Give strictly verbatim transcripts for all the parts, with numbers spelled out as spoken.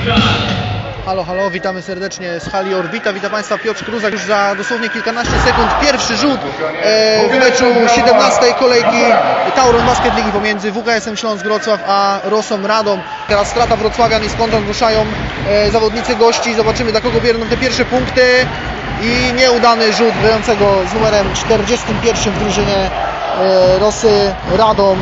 Halo, halo, witamy serdecznie z hali Orbita. Witam Państwa, Piotr Kruzak. Już za dosłownie kilkanaście sekund pierwszy rzut e, w meczu siedemnastej kolejki Tauron Basket Ligi pomiędzy W K S-em Śląsk Wrocław a Rosą Radom. Teraz strata Wrocławian i skąd ruszają e, zawodnicy gości. Zobaczymy, dla kogo bierną te pierwsze punkty. I nieudany rzut grającego z numerem czterdziestym pierwszym w drużynie e, Rosy Radom,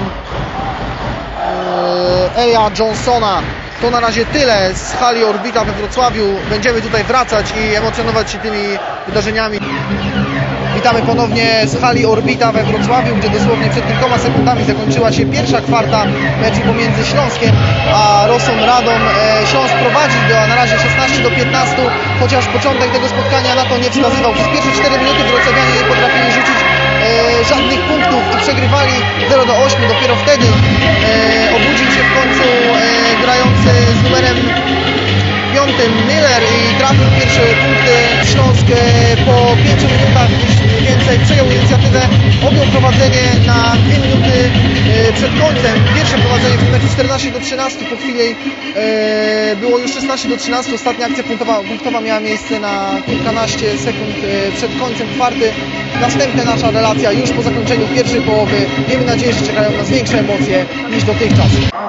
e, Elia Johnsona. To na razie tyle z hali Orbita we Wrocławiu. Będziemy tutaj wracać i emocjonować się tymi wydarzeniami. Witamy ponownie z hali Orbita we Wrocławiu, gdzie dosłownie przed kilkoma sekundami zakończyła się pierwsza kwarta meczu pomiędzy Śląskiem a Rosą Radom. Śląsk prowadzi do, na razie szesnaście do piętnastu, chociaż początek tego spotkania na to nie wskazywał. Przez pierwsze cztery minuty wrocławianie nie potrafili rzucić e, żadnych punktów i przegrywali zero do ośmiu. Dopiero wtedy e, obudził się w końcu e, grający z numerem piątym Miller i trafił pierwsze punkty. Śląsk po pięciu minutach mniej więcej przejął inicjatywę, objął prowadzenie na dwie minuty przed końcem. Pierwsze prowadzenie w meczu czternaście do trzynastu, po chwili było już szesnaście do trzynastu. Ostatnia akcja punktowa, punktowa miała miejsce na kilkanaście sekund przed końcem kwarty. Następna nasza relacja już po zakończeniu pierwszej połowy. Miejmy nadzieję, że czekają nas większe emocje niż dotychczas.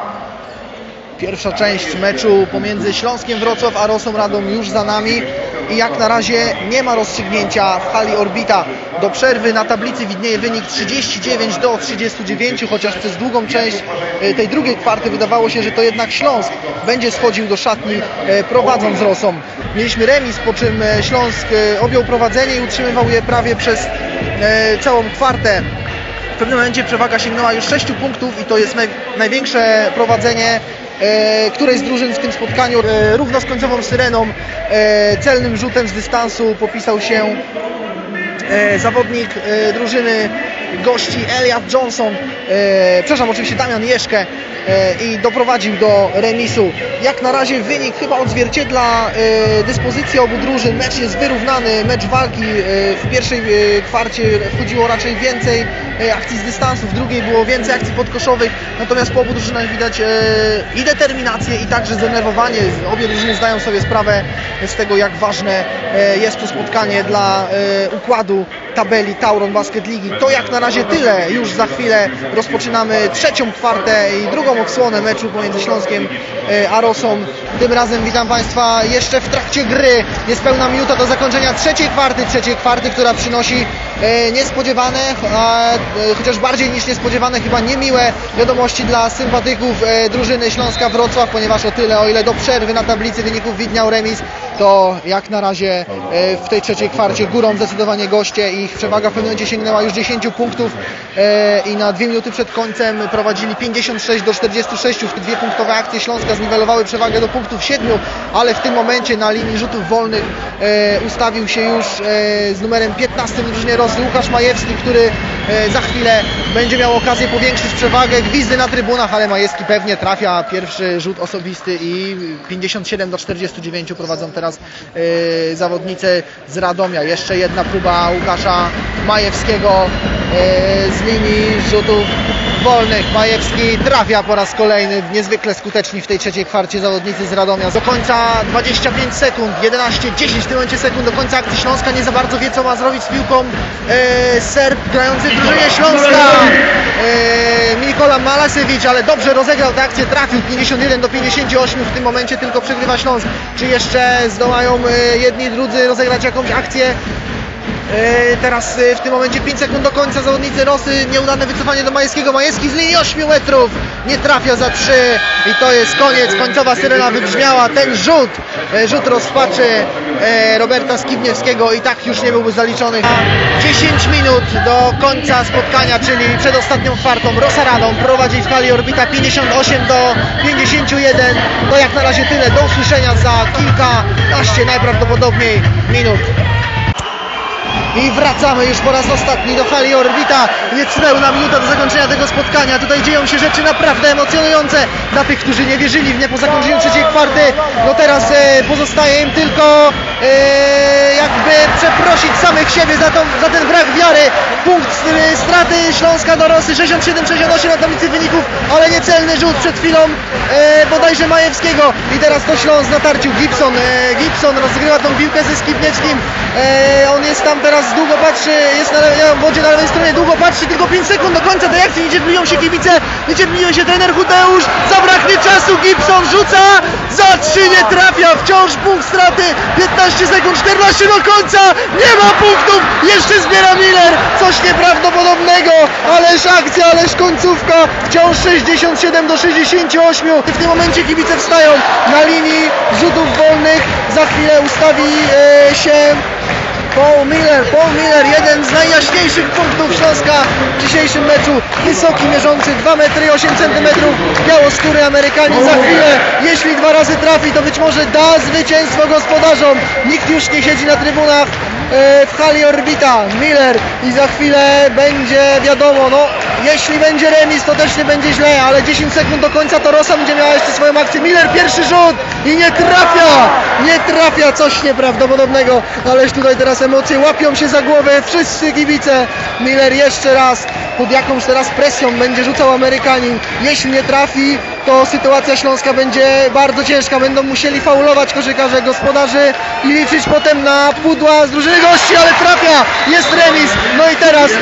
Pierwsza część meczu pomiędzy Śląskiem Wrocław a Rosą Radom już za nami i jak na razie nie ma rozstrzygnięcia w hali Orbita. Do przerwy na tablicy widnieje wynik trzydzieści dziewięć do trzydziestu dziewięciu, chociaż przez długą część tej drugiej kwarty wydawało się, że to jednak Śląsk będzie schodził do szatni prowadząc z Rosą. Mieliśmy remis, po czym Śląsk objął prowadzenie i utrzymywał je prawie przez całą kwartę. W pewnym momencie przewaga sięgnęła już sześciu punktów i to jest naj, największe prowadzenie E, której z drużyn w tym spotkaniu. E, równo z końcową syreną, e, celnym rzutem z dystansu popisał się e, zawodnik e, drużyny gości Elliot Johnson, e, przepraszam, oczywiście Damian Jeszkę, e, i doprowadził do remisu. Jak na razie wynik chyba odzwierciedla e, dyspozycję obu drużyn. Mecz jest wyrównany, mecz walki. E, w pierwszej e, kwarcie wchodziło raczej więcej e, akcji z dystansu, w drugiej było więcej akcji podkoszowych, natomiast po obu drużynach widać e, i determinację, i także zdenerwowanie. Obie drużyny zdają sobie sprawę z tego, jak ważne e, jest to spotkanie dla e, układu tabeli Tauron Basket Ligi. To jak na razie tyle. Już za chwilę rozpoczynamy trzecią kwartę i drugą odsłonę meczu pomiędzy Śląskiem a Rosą. Tym razem witam Państwa jeszcze w trakcie gry. Jest pełna minuta do zakończenia trzeciej kwarty. Trzeciej kwarty, która przynosi e, niespodziewane, a, e, chociaż bardziej niż niespodziewane, chyba niemiłe wiadomości dla sympatyków e, drużyny Śląska Wrocław, ponieważ o tyle, o ile do przerwy na tablicy wyników widniał remis, to jak na razie e, w tej trzeciej kwarcie górą zdecydowanie goście. Ich przewaga w pewnym momencie sięgnęła już dziesięciu punktów e, i na dwie minuty przed końcem prowadzili pięćdziesiąt sześć do czterdziestu sześciu. W te dwie punktowe akcje Śląska zniwelowały przewagę do punktów siedmiu, ale w tym momencie na linii rzutów wolnych e, ustawił się już e, z numerem piętnastym w drużynie Rosy Łukasz Majewski, który e, za chwilę będzie miał okazję powiększyć przewagę. Gwizdy na trybunach, ale Majewski pewnie trafia pierwszy rzut osobisty i pięćdziesiąt siedem do czterdziestu dziewięciu prowadzą teraz e, zawodnicy z Radomia. Jeszcze jedna próba Łukasza Majewskiego e, z linii rzutów wolnych. Majewski trafia po raz kolejny, niezwykle skuteczni w tej trzeciej kwarcie zawodnicy z Radomia. Do końca dwadzieścia pięć sekund, jedenaście dziesięć w tym momencie sekund do końca akcji. Śląska nie za bardzo wie, co ma zrobić z piłką. E, Serb grający w drużynie Śląska, e, Nikola Malasewicz, ale dobrze rozegrał tę akcję, trafił pięćdziesiąt jeden do pięćdziesięciu ośmiu. W tym momencie tylko przegrywa Śląsk. Czy jeszcze zdołają e, jedni i drudzy rozegrać jakąś akcję? Teraz w tym momencie pięć sekund do końca. Zawodnicy Rosy, nieudane wycofanie do Majewskiego. Majewski z linii ośmiu metrów nie trafia za trzy i to jest koniec. Końcowa syrena wybrzmiała. Ten rzut, rzut rozpaczy Roberta Skibniewskiego i tak już nie byłby zaliczony. dziesięć minut do końca spotkania, czyli przed ostatnią kwartą. Rosa Radom prowadzi w hali Orbita pięćdziesiąt osiem do pięćdziesięciu jeden. To jak na razie tyle. Do usłyszenia za kilkanaście najprawdopodobniej minut. i wracamy już po raz ostatni do hali Orbita. Niecnełna minuta do zakończenia tego spotkania. Tutaj dzieją się rzeczy naprawdę emocjonujące dla tych, którzy nie wierzyli w nie po zakończeniu trzeciej kwarty. No teraz e, pozostaje im tylko e, jakby przeprosić samych siebie za, tą, za ten brak wiary. Punkt e, straty Śląska do Rosy, sześćdziesiąt siedem sześćdziesiąt osiem na tablicy wyników, ale niecelny rzut przed chwilą e, bodajże Majewskiego. I teraz to Śląsk w natarciu. Gibson, e, Gibson rozgrywa tą piłkę ze Skibniewskim. E, on jest tam teraz, długo patrzy, jest na, na wodzie na lewej stronie, długo patrzy, tylko pięć sekund do końca tej akcji. Niecierpliwią się kibice, niecierpliwią się trener Hudeusz. Zabraknie czasu, Gibson rzuca, za trzy nie trafia, wciąż punkt straty, piętnaście sekund, czternaście do końca, nie ma punktów, jeszcze zbiera Miller, coś nieprawdopodobnego, ależ akcja, ależ końcówka, wciąż sześćdziesiąt siedem do sześćdziesięciu ośmiu. W tym momencie kibice wstają na linii rzutów wolnych, za chwilę ustawi e, się Paul Miller, Paul Miller, jeden z najjaśniejszych punktów Śląska w dzisiejszym meczu. Wysoki, mierzący dwa metry osiem centymetrów, białoskóry Amerykanin. Za chwilę, jeśli dwa razy trafi, to być może da zwycięstwo gospodarzom. Nikt już nie siedzi na trybunach e, w hali Orbita. Miller i za chwilę będzie wiadomo, no jeśli będzie remis, to też nie będzie źle, ale dziesięć sekund do końca to Rosa będzie miała jeszcze swoją akcję. Miller pierwszy rzut i nie trafia, nie trafia, coś nieprawdopodobnego, ależ tutaj teraz emocje łapią się za głowę, wszyscy kibice. Miller jeszcze raz, pod jakąś teraz presją będzie rzucał Amerykanin. Jeśli nie trafi, to sytuacja Śląska będzie bardzo ciężka, będą musieli faulować koszykarze gospodarzy i liczyć potem na pudła z drużyny gości, ale trafia, jest remis. No i teraz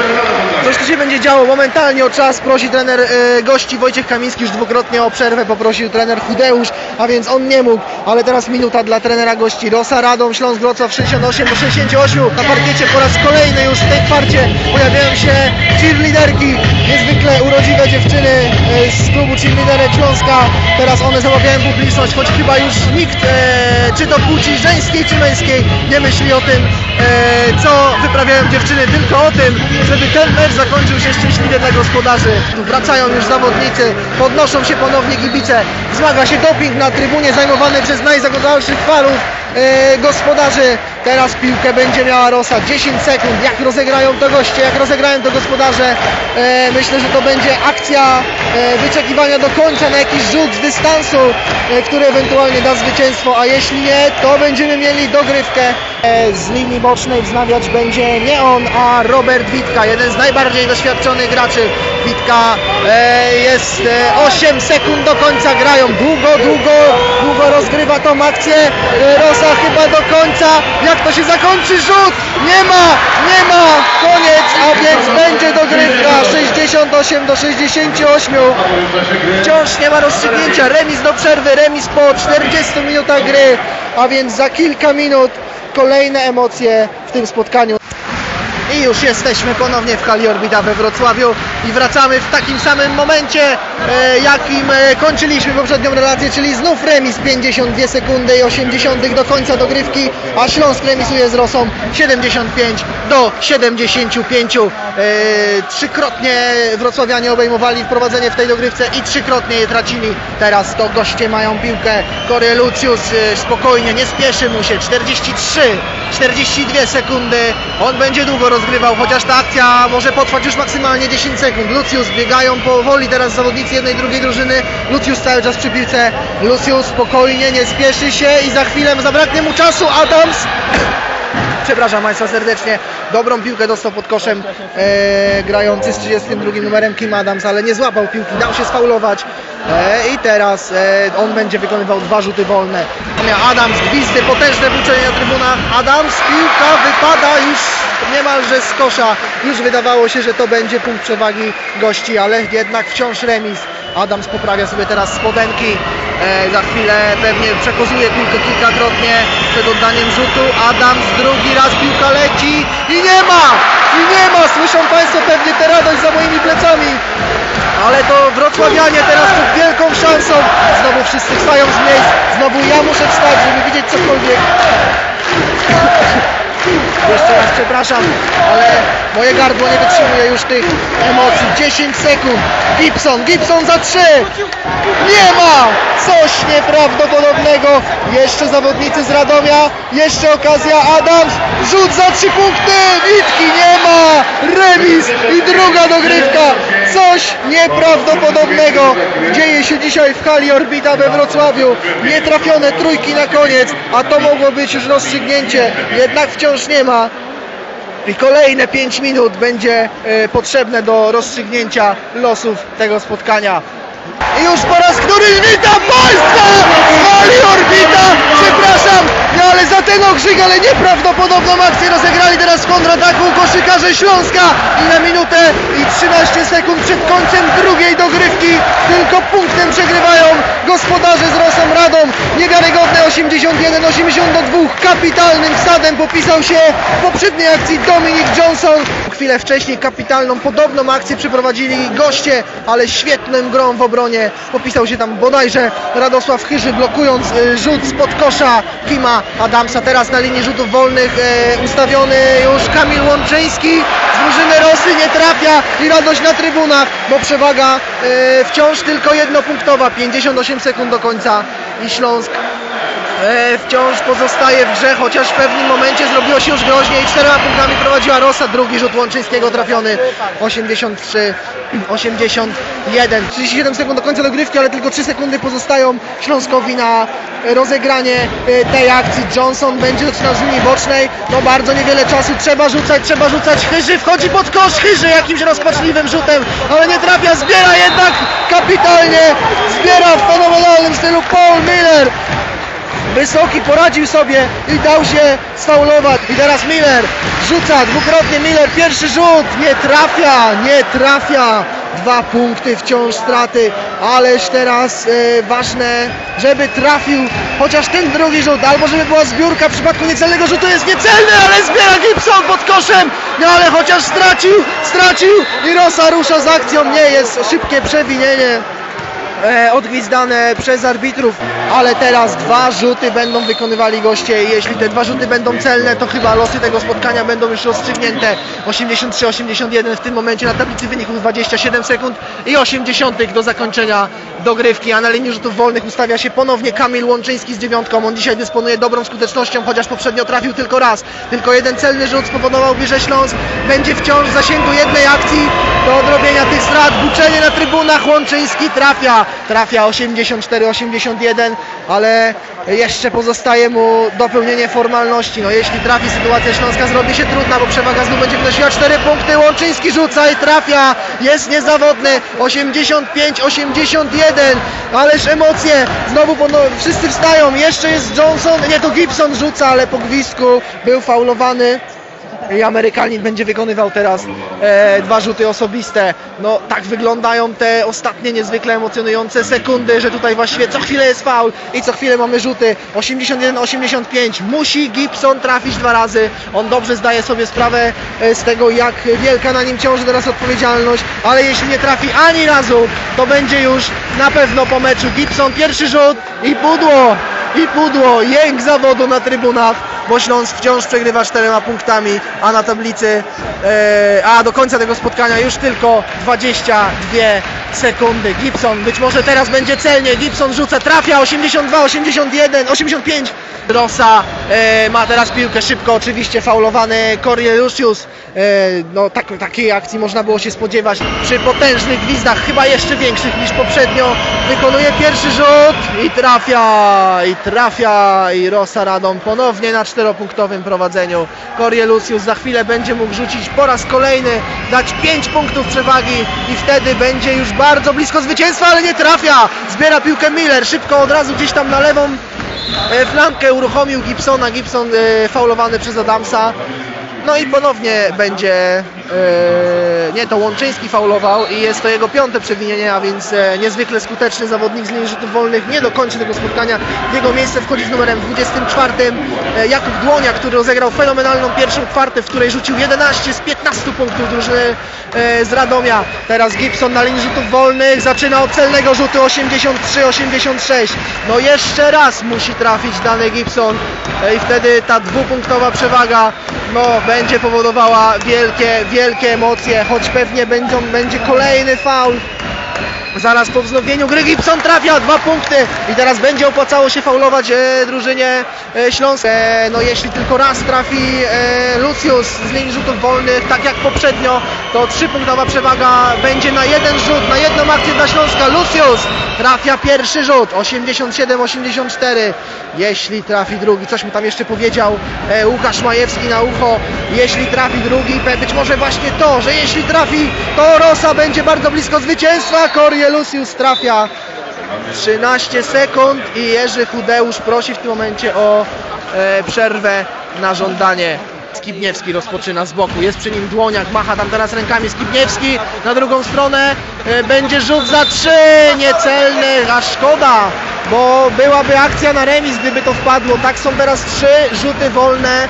coś tu się będzie działo, momentalnie o czas prosi trener e, gości Wojciech Kamiński, już dwukrotnie o przerwę poprosił trener Hudeusz, a więc on nie mógł, ale teraz minuta dla trenera gości. Rosa Radom, Śląsk Wrocław sześćdziesiąt osiem do sześćdziesięciu ośmiu. Na parkiecie po raz kolejny już w tej kwarcie pojawiają się cheerleaderki, niezwykle urodziwe dziewczyny e, z klubu cheerleaderek Śląska. Teraz one zamawiają publiczność, choć chyba już nikt, e, czy to płci żeńskiej czy męskiej, nie myśli o tym, e, co wyprawiają dziewczyny, tylko o tym, żeby ten mecz zakończył się szczęśliwie dla gospodarzy. Wracają już zawodnicy, podnoszą się ponownie kibice, zmaga się doping na trybunie zajmowany przez najzagodalszych fanów e, gospodarzy. Teraz piłkę będzie miała Rosa, dziesięć sekund, jak rozegrają to goście, jak rozegrają to gospodarze. E, myślę, że to będzie akcja e, wyczekiwania do końca na jakiś rzut z dystansu, e, który ewentualnie da zwycięstwo, a jeśli nie, to będziemy mieli dogrywkę. E, z linii bocznej wznawiać będzie nie on, a Robert Witka, jeden z najbardziej doświadczonych graczy. Witka e, jest e, osiem sekund do końca, grają długo, długo, długo rozgrywa tą akcję. E, Rosa chyba do końca, jak to się zakończy, rzut, nie ma, nie ma, koniec, a więc będzie dogrywka, sześćdziesiąt osiem do sześćdziesięciu ośmiu. Wciąż nie ma rozstrzygnięcia, remis do przerwy, remis po czterdziestu minutach gry, a więc za kilka minut kolejne emocje w tym spotkaniu. I już jesteśmy ponownie w hali Orbita we Wrocławiu i wracamy w takim samym momencie, e, jakim e, kończyliśmy poprzednią relację, czyli znów remis, pięćdziesiąt dwie sekundy i osiemdziesiąt do końca dogrywki, a Śląsk remisuje z Rosą siedemdziesiąt pięć do siedemdziesięciu pięciu. E, trzykrotnie wrocławianie obejmowali wprowadzenie w tej dogrywce i trzykrotnie je tracili. Teraz to goście mają piłkę. Corey Lucius e, spokojnie, nie spieszy mu się, czterdzieści trzy, czterdzieści dwie sekundy, on będzie długo rozgrywał, chociaż ta akcja może potrwać już maksymalnie dziesięć sekund. Lucius, biegają powoli teraz zawodnicy jednej i drugiej drużyny. Lucius cały czas przy piłce. Lucius spokojnie, nie spieszy się i za chwilę zabraknie mu czasu. Adams przepraszam Państwa serdecznie, dobrą piłkę dostał pod koszem e, grający z trzydziestym drugim numerem Kim Adams, ale nie złapał piłki, dał się sfaulować e, i teraz e, on będzie wykonywał dwa rzuty wolne. Adams, gwizdy, potężne włóczenie na trybunach. Adams, piłka wypada już niemalże z kosza. Już wydawało się, że to będzie punkt przewagi gości, ale jednak wciąż remis. Adams poprawia sobie teraz spodenki. E, za chwilę pewnie przekozuje piłkę kilkakrotnie przed oddaniem rzutu. Adams drugi raz, piłka leci i nie ma! I nie ma! Słyszą Państwo pewnie tę radość za moimi plecami. Ale to wrocławianie teraz przed wielką szansą. Znowu wszyscy wstają z miejsc. Znowu ja muszę wstać, żeby widzieć cokolwiek. Jeszcze raz przepraszam, ale moje gardło nie wytrzymuje już tych emocji. dziesięć sekund. Gibson, Gibson za trzy. Nie ma! Coś nieprawdopodobnego. Jeszcze zawodnicy z Radomia. Jeszcze okazja. Adams. Rzut za trzy punkty. Witki nie ma. Remis i druga dogrywka. Coś nieprawdopodobnego dzieje się dzisiaj w hali Orbita we Wrocławiu. Nietrafione trójki na koniec, a to mogło być już rozstrzygnięcie. Jednak wciąż nie ma. I kolejne pięć minut będzie e, potrzebne do rozstrzygnięcia losów tego spotkania. I już po raz któryś witam Państwa w hali Orbita! Przepraszam, no ale za ten okrzyk, ale nieprawdopodobną akcję rozegrali teraz w kontrataku koszykarze Śląska i na minutę i trzynaście sekund przed końcem drugiej dogrywki tylko punktem przegrywają gospodarze z Rosą Radom. Niewiarygodne osiemdziesiąt jeden osiemdziesiąt do dwóch. Kapitalnym wsadem popisał się w poprzedniej akcji Dominik Johnson. Chwilę wcześniej kapitalną, podobną akcję przeprowadzili goście, ale świetną grą w obronie popisał się tam bodajże Radosław Chyży, blokując y, rzut spod kosza Kima Adamsa. Teraz na linii rzutów wolnych y, ustawiony już Kamil Łączyński z drużyny Rosy, nie trafia i radość na trybunach, bo przewaga y, wciąż tylko jednopunktowa. pięćdziesiąt osiem sekund do końca i Śląsk E, wciąż pozostaje w grze, chociaż w pewnym momencie zrobiło się już groźnie i czterema punktami prowadziła Rosa. Drugi rzut Łączyńskiego trafiony. osiemdziesiąt trzy osiemdziesiąt jeden. trzydzieści siedem sekund do końca dogrywki, ale tylko trzy sekundy pozostają Śląskowi na rozegranie tej akcji. Johnson będzie zaczynał z linii bocznej. No bardzo niewiele czasu, trzeba rzucać, trzeba rzucać. Chyży wchodzi pod kosz, Chyży jakimś rozpaczliwym rzutem, ale nie trafia, zbiera jednak kapitalnie, zbiera w fenomenalnym stylu Paul Miller. Wysoki poradził sobie i dał się sfaulować. I teraz Miller rzuca dwukrotnie. Miller, pierwszy rzut, nie trafia, nie trafia. Dwa punkty, wciąż straty, ależ teraz e, ważne, żeby trafił chociaż ten drugi rzut, albo żeby była zbiórka. W przypadku niecelnego rzutu jest niecelny, ale zbiera Gibson pod koszem, no ale chociaż stracił, stracił i Rosa rusza z akcją. Nie jest szybkie przewinienie E, odgwizdane przez arbitrów, ale teraz dwa rzuty będą wykonywali goście i jeśli te dwa rzuty będą celne, to chyba losy tego spotkania będą już rozstrzygnięte. osiemdziesiąt trzy osiemdziesiąt jeden w tym momencie na tablicy wyników, dwadzieścia siedem sekund i osiemdziesiąt do zakończenia dogrywki, a na linii rzutów wolnych ustawia się ponownie Kamil Łączyński z dziewiątką. On dzisiaj dysponuje dobrą skutecznością, chociaż poprzednio trafił tylko raz. Tylko jeden celny rzut spowodowałby, że Śląsk będzie wciąż w zasięgu jednej akcji do odrobienia tych strat. Buczenie na trybunach, Łączyński trafia. Trafia osiemdziesiąt cztery osiemdziesiąt jeden, ale jeszcze pozostaje mu dopełnienie formalności. No jeśli trafi, sytuacja Śląska zrobi się trudna, bo przewaga znów będzie wynosiła cztery punkty. Łączyński rzuca i trafia, jest niezawodny. osiemdziesiąt pięć osiemdziesiąt jeden, ależ emocje, znowu wszyscy wstają. Jeszcze jest Johnson, nie, to Gibson rzuca, ale po gwizdku był faulowany. I Amerykanin będzie wykonywał teraz e, dwa rzuty osobiste. No tak wyglądają te ostatnie niezwykle emocjonujące sekundy, że tutaj właściwie co chwilę jest faul i co chwilę mamy rzuty. osiemdziesiąt jeden osiemdziesiąt pięć. Musi Gibson trafić dwa razy. On dobrze zdaje sobie sprawę e, z tego, jak wielka na nim ciąży teraz odpowiedzialność, ale jeśli nie trafi ani razu, to będzie już na pewno po meczu. Gibson, pierwszy rzut i pudło, i pudło, jęk zawodu na trybunach, bo Śląsk wciąż przegrywa czterema punktami, a na tablicy, e, a do końca tego spotkania już tylko dwadzieścia dwie sekundy. Gibson, być może teraz będzie celnie, Gibson rzuca, trafia, osiemdziesiąt dwa osiemdziesiąt jeden osiemdziesiąt pięć. Rosa e, ma teraz piłkę szybko, oczywiście faulowany Corneliusz. E, no tak, takiej akcji można było się spodziewać przy potężnych gwizdach, chyba jeszcze większych niż poprzednio. Wykonuje pierwszy rzut i trafia, i trafia i Rosa Radom ponownie na czteropunktowym prowadzeniu. Corneliusz za chwilę będzie mógł rzucić po raz kolejny, dać pięć punktów przewagi i wtedy będzie już bardzo blisko zwycięstwa, ale nie trafia. Zbiera piłkę Miller, szybko od razu gdzieś tam na lewą flankę uruchomił Gibsona. Gibson e, faulowany przez Adamsa. No i ponownie będzie e, nie, to Łączyński faulował i jest to jego piąte przewinienie, a więc e, niezwykle skuteczny zawodnik z linii rzutów wolnych nie dokończy tego spotkania. W jego miejsce wchodzi z numerem dwudziestym czwartym e, Jakub Dłonia, który rozegrał fenomenalną pierwszą kwartę, w której rzucił jedenaście z piętnastu punktów drużyny e, z Radomia. Teraz Gibson na linii rzutów wolnych zaczyna od celnego rzutu osiemdziesiąt trzy osiemdziesiąt sześć. No jeszcze raz musi trafić dany Gibson e, i wtedy ta dwupunktowa przewaga no, będzie powodowała wielkie, wielkie emocje, choć pewnie będą, będzie kolejny faul. Zaraz po wznowieniu gry Gibson trafia, dwa punkty i teraz będzie opłacało się faulować e, drużynie e, Śląsk. E, no jeśli tylko raz trafi e, Lucius z linii rzutów wolnych, tak jak poprzednio, to trzypunktowa przewaga będzie na jeden rzut, na jedną akcję dla Śląska. Lucius trafia pierwszy rzut, osiemdziesiąt siedem osiemdziesiąt cztery. Jeśli trafi drugi, coś mu tam jeszcze powiedział e, Łukasz Majewski na ucho, jeśli trafi drugi, być może właśnie to, że jeśli trafi, to Rosa będzie bardzo blisko zwycięstwa. Korie Lucius trafia, trzynaście sekund i Jerzy Chudeusz prosi w tym momencie o e, przerwę na żądanie. Skibniewski rozpoczyna z boku, jest przy nim Dłoniak, macha tam teraz rękami. Skibniewski na drugą stronę, e, będzie rzut za trzy, niecelny, a szkoda, bo byłaby akcja na remis, gdyby to wpadło. Tak, są teraz trzy rzuty wolne.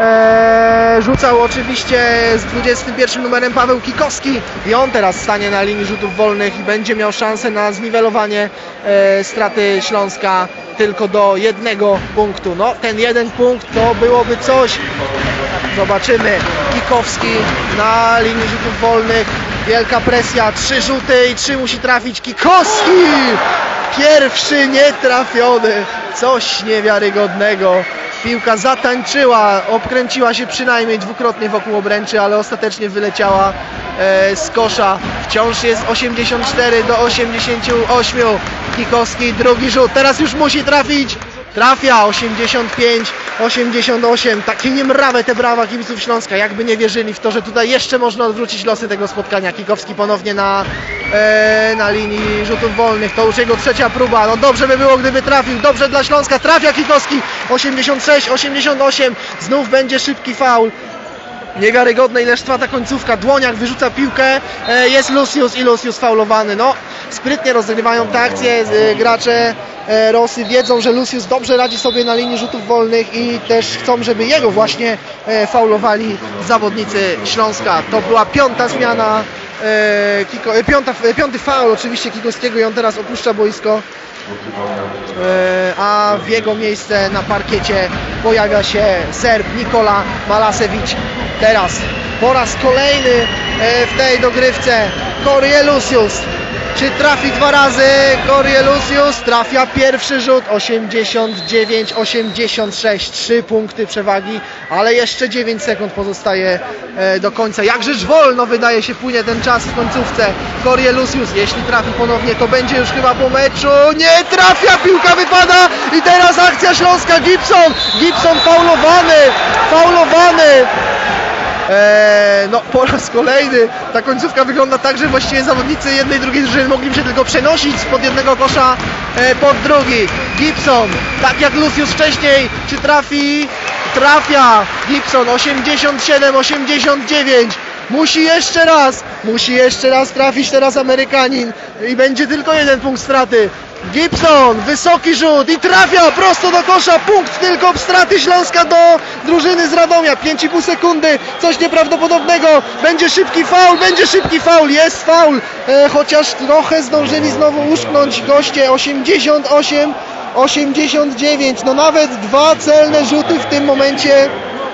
Eee, rzucał oczywiście z dwudziestym pierwszym numerem Paweł Kikowski i on teraz stanie na linii rzutów wolnych i będzie miał szansę na zniwelowanie e, straty Śląska tylko do jednego punktu. No ten jeden punkt to byłoby coś. Zobaczymy. Kikowski na linii rzutów wolnych, wielka presja, trzy rzuty i trzy musi trafić. Kikowski! Pierwszy nietrafiony, coś niewiarygodnego. Piłka zatańczyła, obkręciła się przynajmniej dwukrotnie wokół obręczy, ale ostatecznie wyleciała e, z kosza. Wciąż jest osiemdziesiąt cztery do osiemdziesięciu ośmiu. Kikowski, drugi rzut, teraz już musi trafić. Trafia, osiemdziesiąt pięć osiemdziesiąt osiem. Takie niemrawe te brawa kibiców Śląska, jakby nie wierzyli w to, że tutaj jeszcze można odwrócić losy tego spotkania. Kikowski ponownie na, e, na linii rzutów wolnych, to już jego trzecia próba. No dobrze by było, gdyby trafił, dobrze dla Śląska, trafia Kikowski, osiemdziesiąt sześć osiemdziesiąt osiem. Znów będzie szybki faul. Niewiarygodne, ileż trwa ta końcówka. Dłoniak wyrzuca piłkę, e, jest Lucius i Lucius faulowany. No, sprytnie rozgrywają te akcje e, gracze e, Rosy, wiedzą, że Lucius dobrze radzi sobie na linii rzutów wolnych i też chcą, żeby jego właśnie e, faulowali zawodnicy Śląska. To była piąta zmiana, e, Kiko, e, piąta, e, piąty faul oczywiście Kikowskiego i on teraz opuszcza boisko. A w jego miejsce na parkiecie pojawia się Serb Nikola Malasewicz. Teraz po raz kolejny w tej dogrywce Korie Lucius. Czy trafi dwa razy? Korie Lucius trafia pierwszy rzut, osiemdziesiąt dziewięć osiemdziesiąt sześć, trzy punkty przewagi, ale jeszcze dziewięć sekund pozostaje do końca. Jakżeż wolno wydaje się płynie ten czas w końcówce. Korie Lucius, jeśli trafi ponownie, to będzie już chyba po meczu. Nie trafia, piłka wypada i teraz akcja Śląska. Gibson, Gibson faulowany, faulowany. Eee, no po raz kolejny ta końcówka wygląda tak, że właściwie zawodnicy jednej i drugiej drużyny mogli się tylko przenosić spod jednego kosza e, pod drugi. Gibson, tak jak Lucius wcześniej, czy trafi? Trafia Gibson, osiemdziesiąt siedem osiemdziesiąt dziewięć. Musi jeszcze raz, musi jeszcze raz trafić teraz Amerykanin i będzie tylko jeden punkt straty. Gibson, wysoki rzut i trafia prosto do kosza, punkt tylko straty Śląska do drużyny z Radomia. pięć i pół sekundy, coś nieprawdopodobnego, będzie szybki faul, będzie szybki faul, jest faul, e, chociaż trochę zdążyli znowu uszknąć goście. Osiemdziesiąt osiem osiemdziesiąt dziewięć, no nawet dwa celne rzuty w tym momencie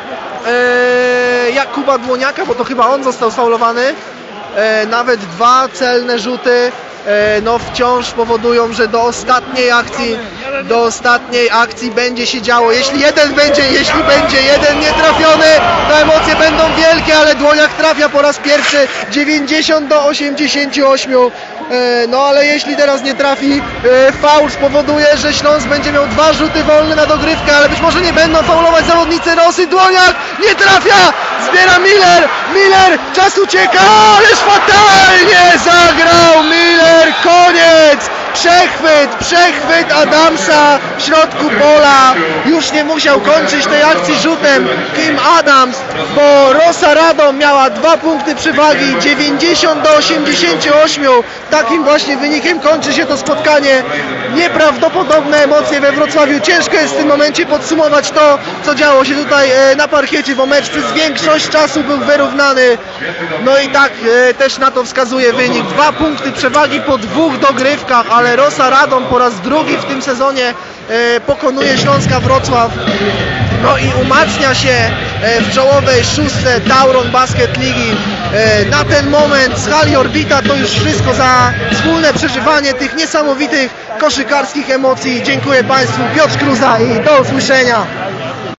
e, Jakuba Dłoniaka, bo to chyba on został sfaulowany, e, nawet dwa celne rzuty no wciąż powodują, że do ostatniej akcji do ostatniej akcji będzie się działo. Jeśli jeden będzie, jeśli będzie jeden nietrafiony, to emocje będą wielkie, ale Dłoniak trafia po raz pierwszy, dziewięćdziesiąt do osiemdziesięciu ośmiu. No ale jeśli teraz nie trafi, faul spowoduje, że Śląsk będzie miał dwa rzuty wolne na dogrywkę, ale być może nie będą faulować zawodnicy Rosy. Dłoniak nie trafia, zbiera Miller, Miller, czas ucieka, ależ fatalnie zagrał Miller, koniec! Przechwyt, przechwyt Adamsa w środku pola. Już nie musiał kończyć tej akcji rzutem Kim Adams, bo Rosa Radom miała dwa punkty przewagi, dziewięćdziesiąt do osiemdziesięciu ośmiu. Takim właśnie wynikiem kończy się to spotkanie. Nieprawdopodobne emocje we Wrocławiu. Ciężko jest w tym momencie podsumować to, co działo się tutaj na parkiecie, bo mecz przez większość czasu był wyrównany. No i tak e, też na to wskazuje wynik. Dwa punkty przewagi po dwóch dogrywkach, ale Rosa Radom po raz drugi w tym sezonie e, pokonuje Śląska Wrocław. No i umacnia się e, w czołowej szóstce Tauron Basket Ligi. E, na ten moment z hali Orbita to już wszystko za wspólne przeżywanie tych niesamowitych koszykarskich emocji. Dziękuję Państwu, Piotr Kruza i do usłyszenia.